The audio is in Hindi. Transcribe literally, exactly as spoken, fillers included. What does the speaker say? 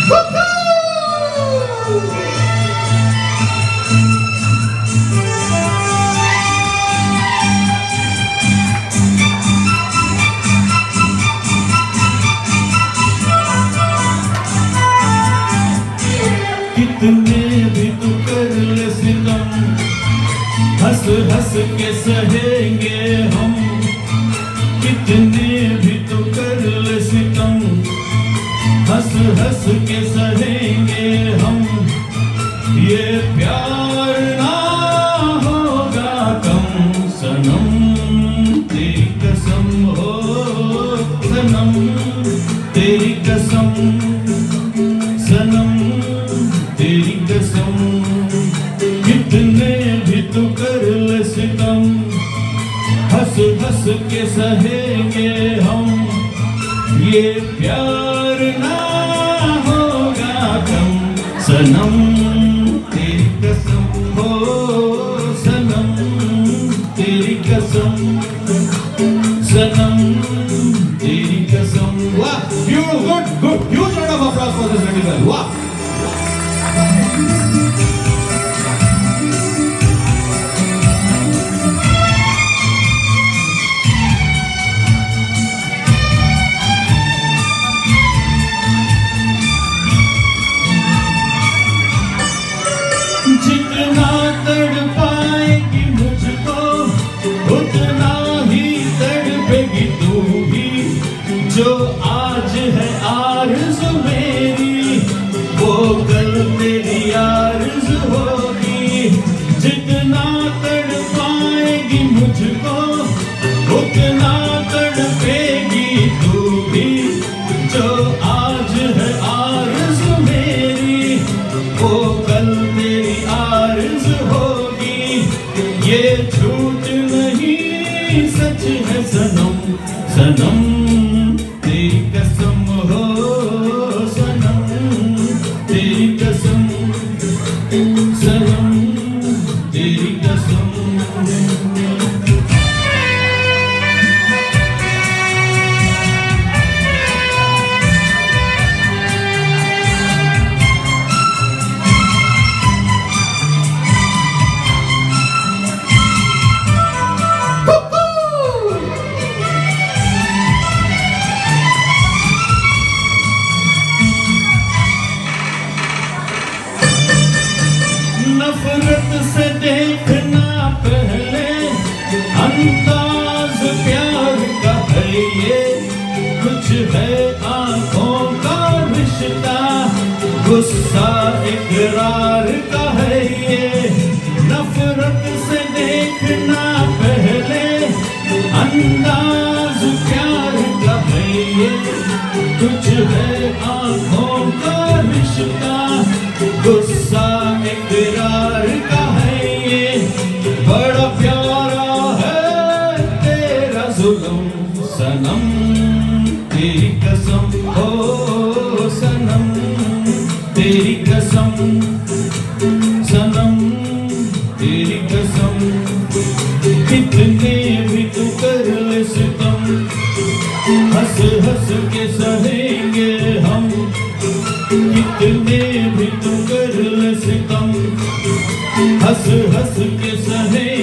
कितने भी तू कर ले सितम, हंस हंस के सहेंगे हम। कितने भी तू कर ले सितम, हंस हंस के सहेंगे हम। ये प्यार ना होगा कम सनम, तेरी कसम हो सनम, तेरी कसम सनम, तेरी कसम। कितने भी तू कर ले सितम, हंस हंस के सहेंगे हम। ये प्यार ना होगा कम सनम, तेरी कसम हो सनम, तेरी कसम सनम, तेरी कसम। वाह, good good, huge round of applause for this lady girl. वाह। जितना तड़पाएगी मुझको उतना ही तड़पेगी तू भी। जो आज है आरज़ू मेरी वो कल तेरी आरज़ू होगी। जितना तड़पाएगी मुझको उतना तड़पेगी तू भी। जो आज है आरज़ू मेरी वो कल तेरी आरज़ू होगी। ये झूठ नहीं सच है सनम, सनम तेरी कसम हो सनम, तेरी कसम सनम, तेरी कसम। नफरत से देखना पहले अंदाज प्यार का है ये। कुछ है आंखों का रिश्ता, गुस्सा इकरार का है ये। नफरत से देखना पहले अंदाज प्यार का है ये। कुछ है आंखों का रिश्ता, गुस्सा इकरार का है ये। बड़ा प्यारा है तेरा जुल्म सनम, तेरी कसम हो सनम, तेरी कसम सनम, तेरी कसम। कितने भी तू कर ले सितम, हंस हंस के सहेंगे हम। कितने भी तू कर ले सितम, हंस हंस के सहे